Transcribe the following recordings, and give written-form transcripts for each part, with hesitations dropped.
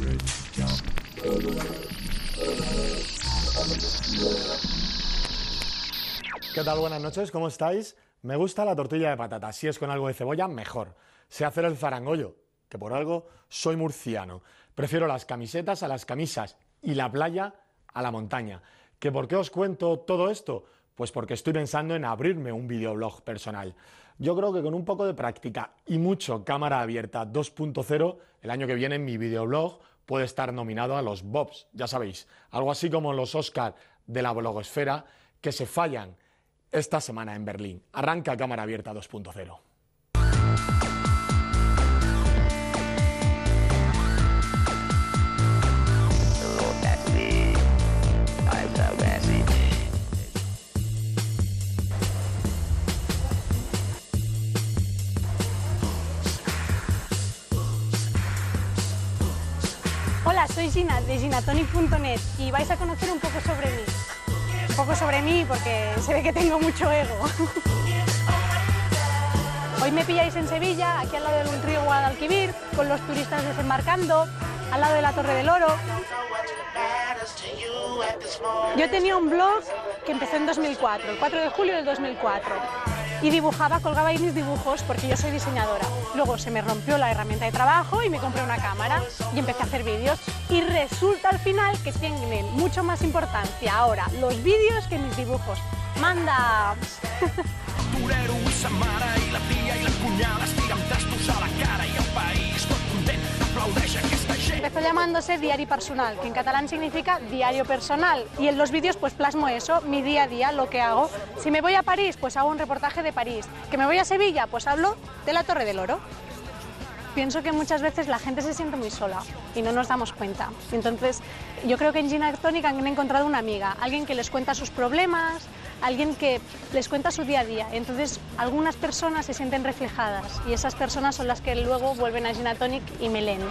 ¿Qué tal? Buenas noches, ¿cómo estáis? Me gusta la tortilla de patata, si es con algo de cebolla, mejor. Sé hacer el zarangollo, que por algo soy murciano. Prefiero las camisetas a las camisas y la playa a la montaña. ¿Que por qué os cuento todo esto? Pues porque estoy pensando en abrirme un videoblog personal. Yo creo que con un poco de práctica y mucho cámara abierta 2.0, el año que viene mi videoblog puede estar nominado a los Bobs, ya sabéis, algo así como los Oscar de la blogosfera que se fallan esta semana en Berlín. Arranca Cámara Abierta 2.0. Hola, soy Gina de ginatonic.net y vais a conocer un poco sobre mí. Un poco sobre mí porque se ve que tengo mucho ego. Hoy me pilláis en Sevilla, aquí al lado del río Guadalquivir, con los turistas desembarcando, al lado de la Torre del Oro. Yo tenía un blog que empezó en 2004, el 4 de julio del 2004. Y dibujaba, colgaba ahí mis dibujos porque yo soy diseñadora. Luego se me rompió la herramienta de trabajo y me compré una cámara y empecé a hacer vídeos. Y resulta al final que tienen mucho más importancia ahora los vídeos que mis dibujos. ¡Manda! Empezó llamándose Diari Personal, que en catalán significa diario personal, y en los vídeos pues plasmo eso, mi día a día, lo que hago. Si me voy a París, pues hago un reportaje de París. Que me voy a Sevilla, pues hablo de la Torre del Oro. Pienso que muchas veces la gente se siente muy sola y no nos damos cuenta. Entonces, yo creo que en Ginatonic han encontrado una amiga, alguien que les cuenta sus problemas, alguien que les cuenta su día a día. Entonces, algunas personas se sienten reflejadas y esas personas son las que luego vuelven a Ginatonic y me leen.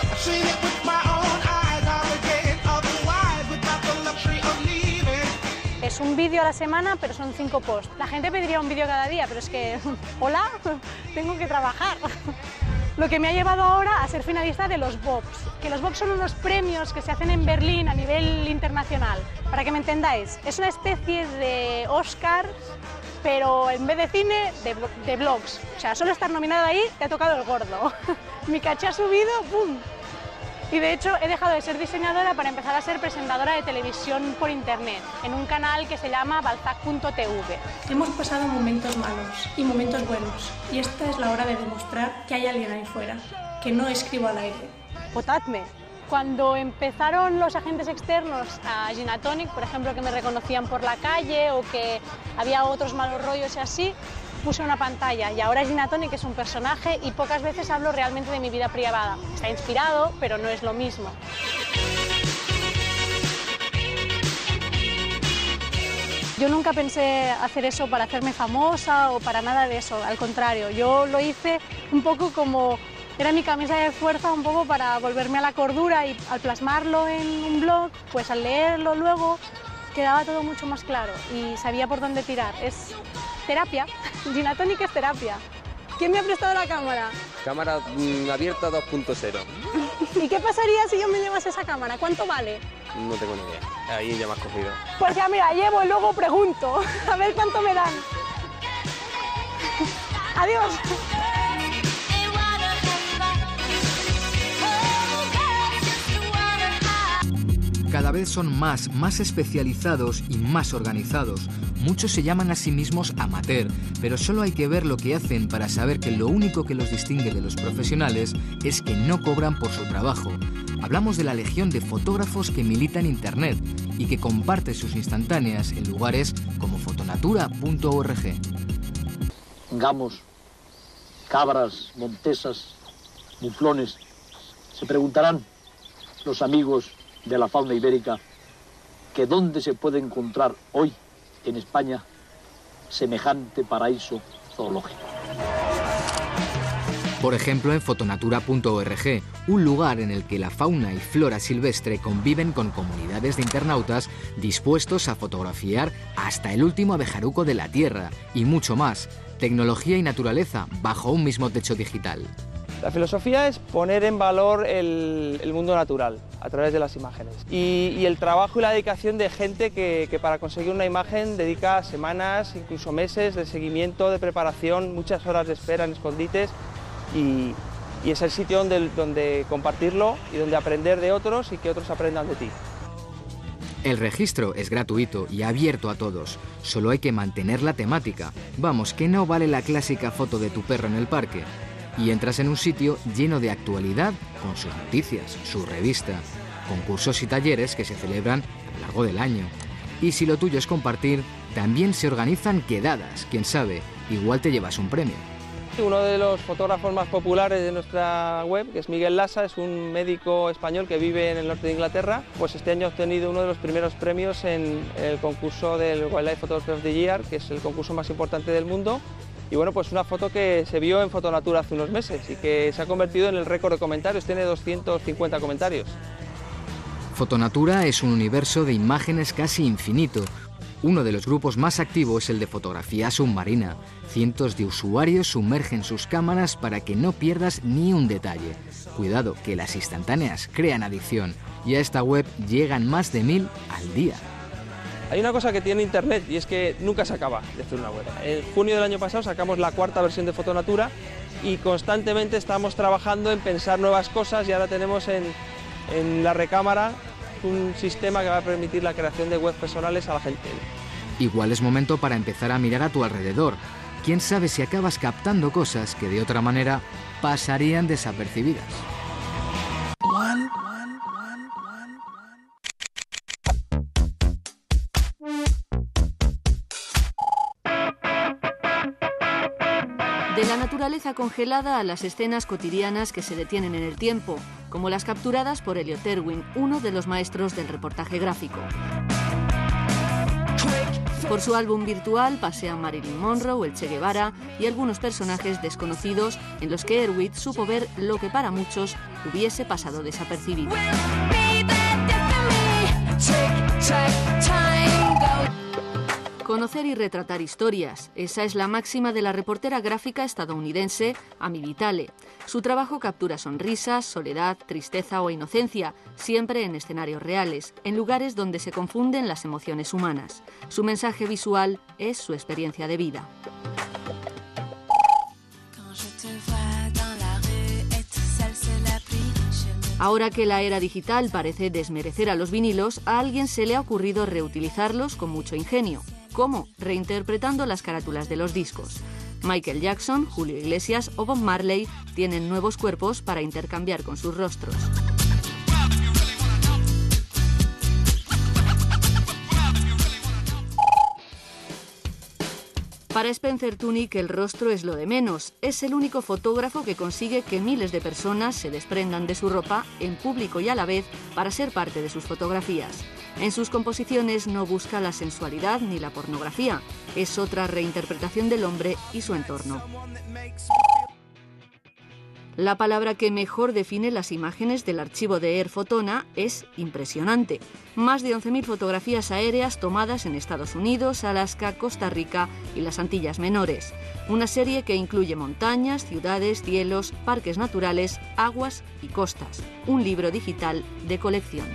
Es un vídeo a la semana, pero son 5 posts. La gente pediría un vídeo cada día, pero es que, hola, tengo que trabajar. Lo que me ha llevado ahora a ser finalista de los Bobs, que los Bobs son unos premios que se hacen en Berlín a nivel internacional. Para que me entendáis, es una especie de Oscars, pero en vez de cine, de blogs. O sea, solo estar nominado ahí te ha tocado el gordo. Mi caché ha subido, ¡pum! Y de hecho he dejado de ser diseñadora para empezar a ser presentadora de televisión por internet, en un canal que se llama balzac.tv. Hemos pasado momentos malos y momentos buenos, y esta es la hora de demostrar que hay alguien ahí fuera, que no escribo al aire. Votadme. Cuando empezaron los agentes externos a Ginatonic, por ejemplo, que me reconocían por la calle o que había otros malos rollos y así, puse una pantalla y ahora Ginatonic es un personaje y pocas veces hablo realmente de mi vida privada. Está inspirado, pero no es lo mismo. Yo nunca pensé hacer eso para hacerme famosa o para nada de eso, al contrario, yo lo hice un poco como era mi camisa de fuerza, un poco para volverme a la cordura y al plasmarlo en un blog, pues al leerlo luego quedaba todo mucho más claro y sabía por dónde tirar. Es terapia, Ginatonic es terapia. ¿Quién me ha prestado la cámara? Cámara abierta 2.0. ¿Y qué pasaría si yo me llevase esa cámara? ¿Cuánto vale? No tengo ni idea. Ahí ya me has cogido. Pues ya mira, llevo y luego pregunto. A ver cuánto me dan. Adiós. Cada vez son más especializados y más organizados. Muchos se llaman a sí mismos amateur, pero solo hay que ver lo que hacen para saber que lo único que los distingue de los profesionales es que no cobran por su trabajo. Hablamos de la legión de fotógrafos que milita en Internet y que comparte sus instantáneas en lugares como fotonatura.org. Gamos, cabras, montesas, muflones. Se preguntarán los amigos de la fauna ibérica que dónde se puede encontrar hoy en España semejante paraíso zoológico. Por ejemplo, en fotonatura.org, un lugar en el que la fauna y flora silvestre conviven con comunidades de internautas dispuestos a fotografiar hasta el último abejaruco de la Tierra y mucho más. Tecnología y naturaleza bajo un mismo techo digital. La filosofía es poner en valor el mundo natural a través de las imágenes y el trabajo y la dedicación de gente que para conseguir una imagen dedica semanas, incluso meses de seguimiento, de preparación, muchas horas de espera en escondites y es el sitio donde compartirlo y donde aprender de otros y que otros aprendan de ti. El registro es gratuito y abierto a todos, solo hay que mantener la temática. Vamos, que no vale la clásica foto de tu perro en el parque. Y entras en un sitio lleno de actualidad, con sus noticias, su revista, concursos y talleres que se celebran a lo largo del año. Y si lo tuyo es compartir, también se organizan quedadas, quién sabe, igual te llevas un premio. Uno de los fotógrafos más populares de nuestra web, que es Miguel Lasa, es un médico español que vive en el norte de Inglaterra, pues este año ha obtenido uno de los primeros premios en el concurso del Wildlife Photography of the Year, que es el concurso más importante del mundo. Y bueno, pues una foto que se vio en Fotonatura hace unos meses y que se ha convertido en el récord de comentarios, tiene 250 comentarios. Fotonatura es un universo de imágenes casi infinito. Uno de los grupos más activos es el de fotografía submarina. Cientos de usuarios sumergen sus cámaras para que no pierdas ni un detalle. Cuidado, que las instantáneas crean adicción y a esta web llegan más de 1000 al día. Hay una cosa que tiene Internet y es que nunca se acaba de hacer una web. En junio del año pasado sacamos la 4ª versión de Fotonatura y constantemente estamos trabajando en pensar nuevas cosas y ahora tenemos en la recámara un sistema que va a permitir la creación de webs personales a la gente. Igual es momento para empezar a mirar a tu alrededor. Quién sabe si acabas captando cosas que de otra manera pasarían desapercibidas. De la naturaleza congelada a las escenas cotidianas que se detienen en el tiempo, como las capturadas por Elliot Erwin, uno de los maestros del reportaje gráfico. Por su álbum virtual pasean Marilyn Monroe, el Che Guevara y algunos personajes desconocidos en los que Erwin supo ver lo que para muchos hubiese pasado desapercibido. Conocer y retratar historias, esa es la máxima de la reportera gráfica estadounidense Amy Vitale. Su trabajo captura sonrisas, soledad, tristeza o inocencia, siempre en escenarios reales, en lugares donde se confunden las emociones humanas. Su mensaje visual es su experiencia de vida. Ahora que la era digital parece desmerecer a los vinilos, a alguien se le ha ocurrido reutilizarlos con mucho ingenio. ¿Cómo? Reinterpretando las carátulas de los discos. Michael Jackson, Julio Iglesias o Bob Marley tienen nuevos cuerpos para intercambiar con sus rostros. Para Spencer Tunick el rostro es lo de menos. Es el único fotógrafo que consigue que miles de personas se desprendan de su ropa en público y a la vez para ser parte de sus fotografías. En sus composiciones no busca la sensualidad ni la pornografía. Es otra reinterpretación del hombre y su entorno. La palabra que mejor define las imágenes del archivo de Air Photona es impresionante. Más de 11.000 fotografías aéreas tomadas en Estados Unidos, Alaska, Costa Rica y las Antillas Menores. Una serie que incluye montañas, ciudades, cielos, parques naturales, aguas y costas. Un libro digital de colección.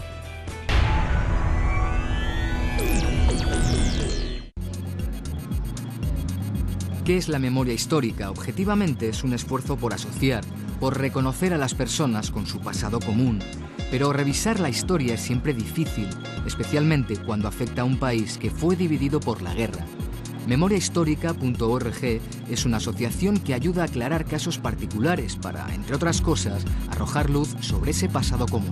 ¿Qué es la memoria histórica? Objetivamente es un esfuerzo por asociar, por reconocer a las personas con su pasado común. Pero revisar la historia es siempre difícil, especialmente cuando afecta a un país que fue dividido por la guerra. Memoriahistórica.org es una asociación que ayuda a aclarar casos particulares para, entre otras cosas, arrojar luz sobre ese pasado común.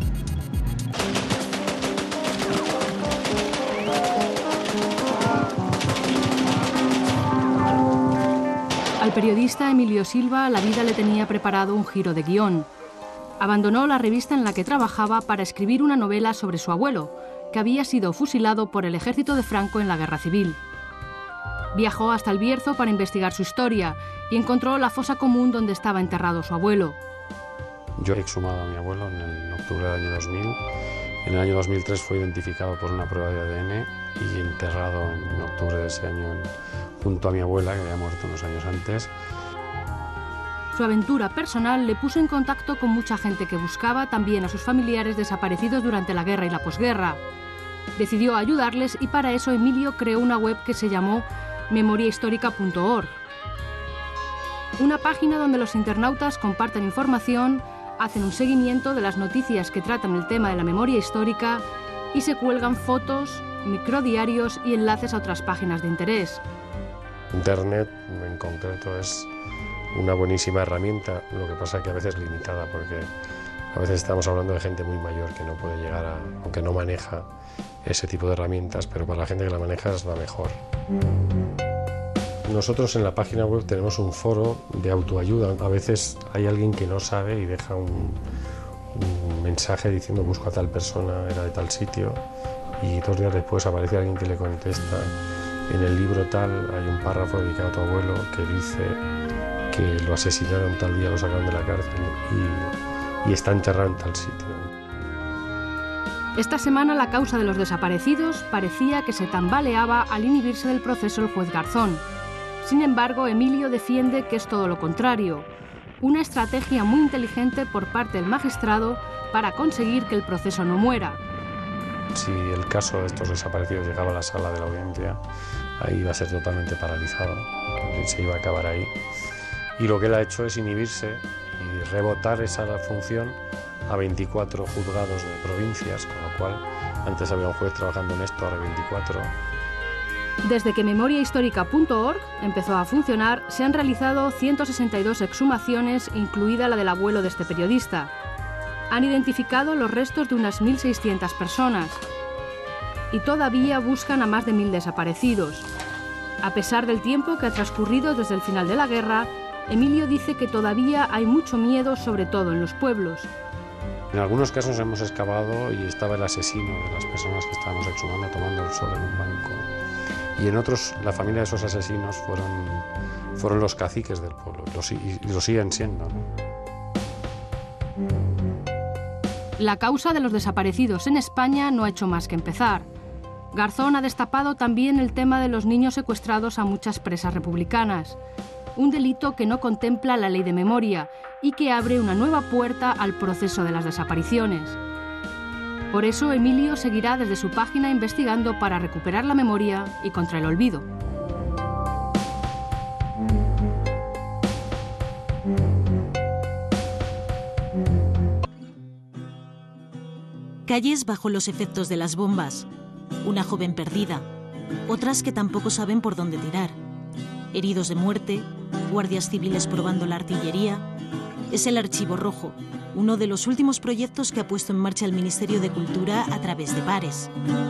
Al periodista Emilio Silva la vida le tenía preparado un giro de guión. Abandonó la revista en la que trabajaba para escribir una novela sobre su abuelo, que había sido fusilado por el ejército de Franco en la Guerra Civil. Viajó hasta el Bierzo para investigar su historia y encontró la fosa común donde estaba enterrado su abuelo. Yo he exhumado a mi abuelo en octubre del año 2000. En el año 2003 fue identificado por una prueba de ADN y enterrado en octubre de ese año junto a mi abuela, que había muerto unos años antes. Su aventura personal le puso en contacto con mucha gente que buscaba también a sus familiares desaparecidos durante la guerra y la posguerra. Decidió ayudarles y para eso Emilio creó una web que se llamó memoriahistórica.org. Una página donde los internautas comparten información, hacen un seguimiento de las noticias que tratan el tema de la memoria histórica y se cuelgan fotos, microdiarios y enlaces a otras páginas de interés. Internet, en concreto, es una buenísima herramienta, lo que pasa que a veces limitada, porque a veces estamos hablando de gente muy mayor que no puede llegar a, aunque no maneja ese tipo de herramientas, pero para la gente que la maneja es la mejor. Nosotros en la página web tenemos un foro de autoayuda. A veces hay alguien que no sabe y deja un mensaje diciendo busco a tal persona, era de tal sitio, y 2 días después aparece alguien que le contesta. En el libro tal hay un párrafo dedicado a tu abuelo que dice que lo asesinaron tal día, lo sacaron de la cárcel y está enterrado en tal sitio. Esta semana la causa de los desaparecidos parecía que se tambaleaba al inhibirse del proceso el juez Garzón. Sin embargo, Emilio defiende que es todo lo contrario, una estrategia muy inteligente por parte del magistrado para conseguir que el proceso no muera. Si el caso de estos desaparecidos llegaba a la sala de la audiencia, ahí iba a ser totalmente paralizado, se iba a acabar ahí. Y lo que él ha hecho es inhibirse y rebotar esa función a 24 juzgados de provincias, con lo cual antes había un juez trabajando en esto, ahora 24. Desde que memoriahistórica.org empezó a funcionar, se han realizado 162 exhumaciones, incluida la del abuelo de este periodista. Han identificado los restos de unas 1.600 personas y todavía buscan a más de 1.000 desaparecidos. A pesar del tiempo que ha transcurrido desde el final de la guerra, Emilio dice que todavía hay mucho miedo, sobre todo en los pueblos. En algunos casos hemos excavado y estaba el asesino de las personas que estábamos exhumando tomando el sol en un banco. Y en otros, la familia de esos asesinos fueron los caciques del pueblo, y lo siguen siendo, ¿no? La causa de los desaparecidos en España no ha hecho más que empezar. Garzón ha destapado también el tema de los niños secuestrados a muchas presas republicanas, un delito que no contempla la ley de memoria y que abre una nueva puerta al proceso de las desapariciones. Por eso Emilio seguirá desde su página investigando para recuperar la memoria y contra el olvido. Calles bajo los efectos de las bombas, una joven perdida, otras que tampoco saben por dónde tirar, heridos de muerte, guardias civiles probando la artillería. Es el Archivo Rojo, uno de los últimos proyectos que ha puesto en marcha el Ministerio de Cultura a través de Pares.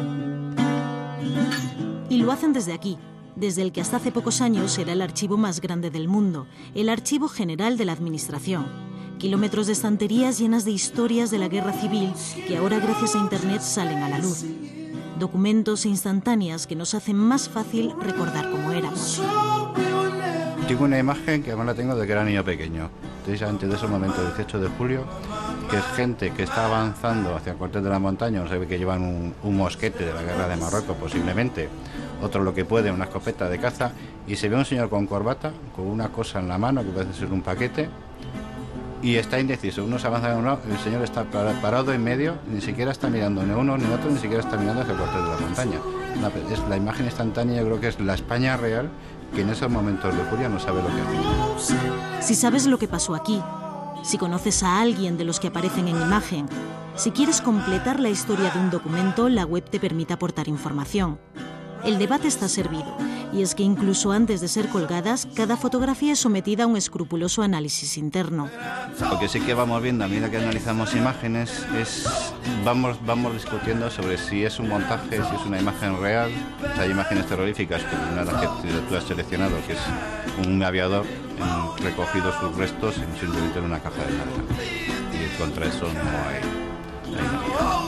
Y lo hacen desde aquí, desde el que hasta hace pocos años era el archivo más grande del mundo, el Archivo General de la Administración. Kilómetros de estanterías llenas de historias de la guerra civil que ahora gracias a Internet salen a la luz. Documentos instantáneas que nos hacen más fácil recordar cómo éramos. Tengo una imagen que además la tengo de que era niño pequeño, precisamente de esos momentos del 18 de julio, que es gente que está avanzando hacia el cuartel de la montaña, no se ve que llevan un mosquete de la guerra de Marruecos posiblemente, otro lo que puede, una escopeta de caza, y se ve un señor con corbata, con una cosa en la mano que parece ser un paquete, y está indeciso, uno se avanza en uno, el señor está parado en medio, ni siquiera está mirando ni uno ni otro, ni siquiera está mirando hacia el cuartel de la montaña. Es la imagen instantánea, yo creo que es la España real, que en esos momentos de furia no sabe lo que hace. Si sabes lo que pasó aquí, si conoces a alguien de los que aparecen en imagen, si quieres completar la historia de un documento, la web te permite aportar información. El debate está servido, y es que incluso antes de ser colgadas, cada fotografía es sometida a un escrupuloso análisis interno. Lo que sí que vamos viendo a medida que analizamos imágenes es vamos discutiendo sobre si es un montaje, si es una imagen real. Hay imágenes terroríficas, como una de las que tú has seleccionado, que es un aviador recogido sus restos simplemente en una caja de madera. Y contra eso no hay nada.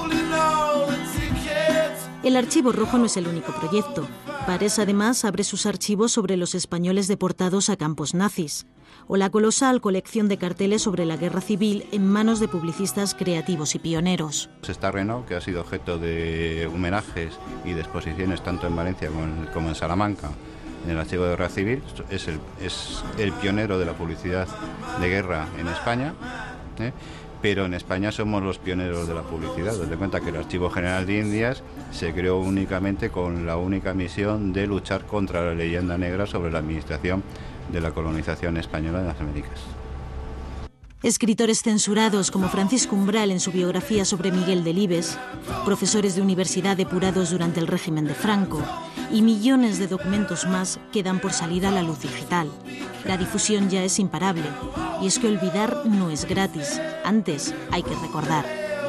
El Archivo Rojo no es el único proyecto. Pares además abre sus archivos sobre los españoles deportados a campos nazis, o la colosal colección de carteles sobre la guerra civil en manos de publicistas creativos y pioneros. Está Renault, que ha sido objeto de homenajes y de exposiciones tanto en Valencia como en Salamanca, en el Archivo de Guerra Civil, es el pionero de la publicidad de guerra en España, pero en España somos los pioneros de la publicidad. Date cuenta que el Archivo General de Indias se creó únicamente con la única misión de luchar contra la leyenda negra sobre la administración de la colonización española en las Américas. Escritores censurados como Francisco Umbral en su biografía sobre Miguel Delibes, profesores de universidad depurados durante el régimen de Franco y millones de documentos más quedan por salir a la luz digital. La difusión ya es imparable y es que olvidar no es gratis, antes hay que recordar.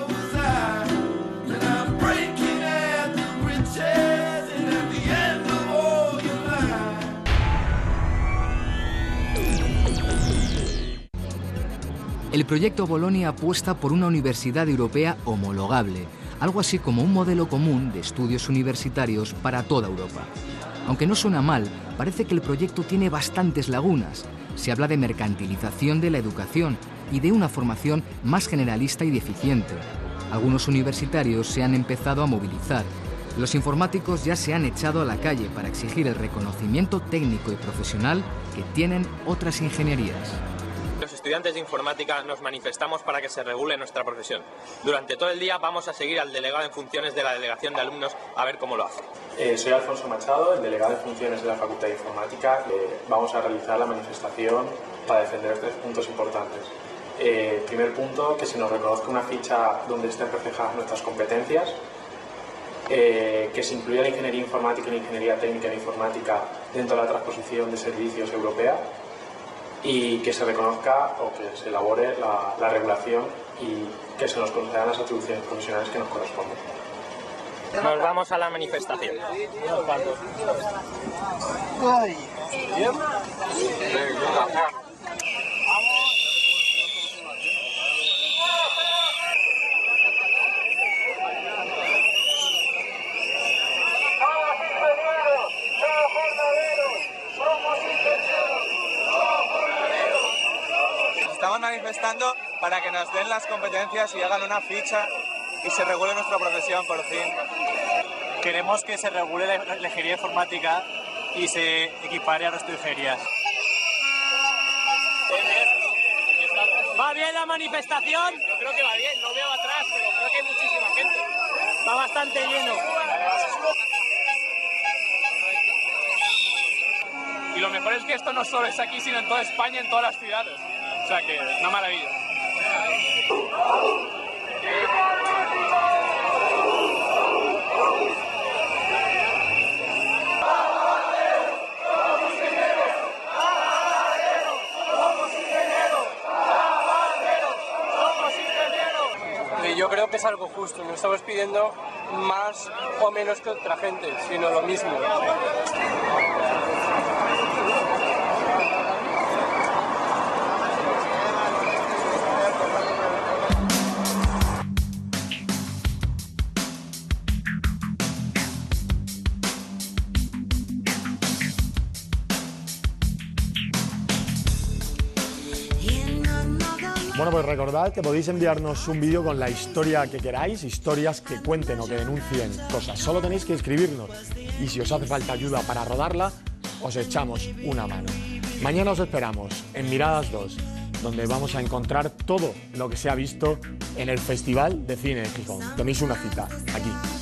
El proyecto Bolonia apuesta por una universidad europea homologable, algo así como un modelo común de estudios universitarios para toda Europa. Aunque no suena mal, parece que el proyecto tiene bastantes lagunas. Se habla de mercantilización de la educación y de una formación más generalista y deficiente. Algunos universitarios se han empezado a movilizar. Los informáticos ya se han echado a la calle para exigir el reconocimiento técnico y profesional que tienen otras ingenierías. Los estudiantes de informática nos manifestamos para que se regule nuestra profesión. Durante todo el día vamos a seguir al delegado en funciones de la delegación de alumnos a ver cómo lo hace. Soy Alfonso Machado, el delegado en funciones de la Facultad de Informática. Vamos a realizar la manifestación para defender 3 puntos importantes. Primer punto, que se nos reconozca una ficha donde estén reflejadas nuestras competencias, que se incluya la ingeniería informática y la ingeniería técnica en informática dentro de la transposición de servicios europea, y que se reconozca o que se elabore la regulación y que se nos concedan las atribuciones profesionales que nos corresponden. Nos vamos a la manifestación. Estamos manifestando para que nos den las competencias y hagan una ficha y se regule nuestra profesión, por fin. Queremos que se regule la ingeniería informática y se equipare a resto de ingenierías. ¿Va bien la manifestación? Yo creo que va bien, no veo atrás, pero creo que hay muchísima gente. Está bastante lleno. Y lo mejor es que esto no solo es aquí, sino en toda España, en todas las ciudades. O sea que, una maravilla. Yo creo que es algo justo, no estamos pidiendo más o menos que otra gente, sino lo mismo. Bueno, pues recordad que podéis enviarnos un vídeo con la historia que queráis, historias que cuenten o que denuncien cosas. Solo tenéis que escribirnos y si os hace falta ayuda para rodarla, os echamos una mano. Mañana os esperamos en Miradas 2, donde vamos a encontrar todo lo que se ha visto en el Festival de Cine de Gijón. Tenéis una cita aquí.